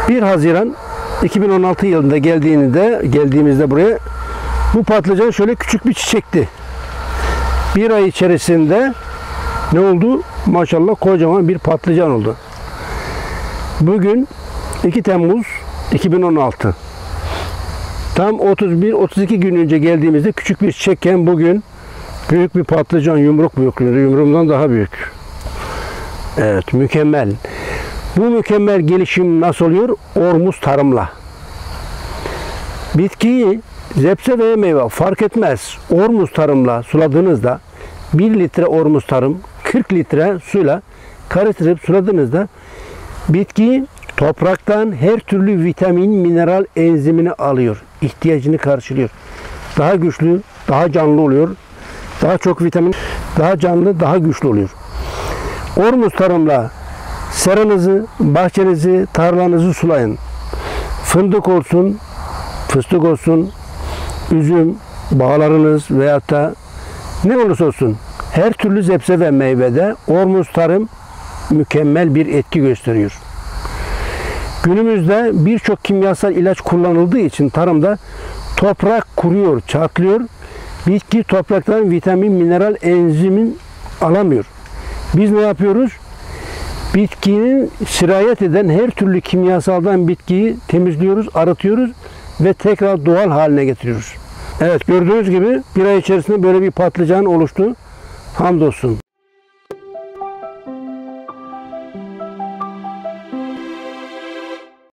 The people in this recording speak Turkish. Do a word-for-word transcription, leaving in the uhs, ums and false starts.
bir Haziran iki bin on altı yılında geldiğinde geldiğimizde buraya bu patlıcan şöyle küçük bir çiçekti. Bir ay içerisinde ne oldu? Maşallah kocaman bir patlıcan oldu. Bugün iki Temmuz iki bin on altı. Tam otuz bir otuz iki gün önce geldiğimizde küçük bir çiçekken bugün büyük bir patlıcan, yumruk büyüklüğünde, yumruğumdan daha büyük. Evet, mükemmel. Bu mükemmel gelişim nasıl oluyor? Ormuz tarımla. Bitkiyi zepse veya meyve fark etmez. Ormuz tarımla suladığınızda bir litre ormuz tarım kırk litre suyla karıştırıp suladığınızda bitki topraktan her türlü vitamin, mineral, enzimini alıyor. İhtiyacını karşılıyor. Daha güçlü, daha canlı oluyor. Daha çok vitamin, daha canlı, daha güçlü oluyor. Ormuz tarımla seranızı, bahçenizi, tarlanızı sulayın. Fındık olsun, fıstık olsun, üzüm, bağlarınız veyahut da ne olursa olsun her türlü zepse ve meyvede ormuz tarım mükemmel bir etki gösteriyor. Günümüzde birçok kimyasal ilaç kullanıldığı için tarımda toprak kuruyor, çatlıyor. Bitki topraktan vitamin, mineral, enzimin alamıyor. Biz ne yapıyoruz? Bitkinin sirayet eden her türlü kimyasaldan bitkiyi temizliyoruz, arıtıyoruz ve tekrar doğal haline getiriyoruz. Evet, gördüğünüz gibi bir ay içerisinde böyle bir patlıcan oluştu. Hamdolsun.